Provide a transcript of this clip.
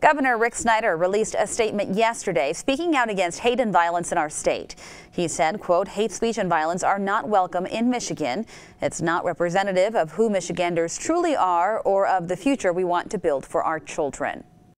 Governor Rick Snyder released a statement yesterday speaking out against hate and violence in our state. He said, quote, "Hate speech and violence are not welcome in Michigan. It's not representative of who Michiganders truly are or of the future we want to build for our children."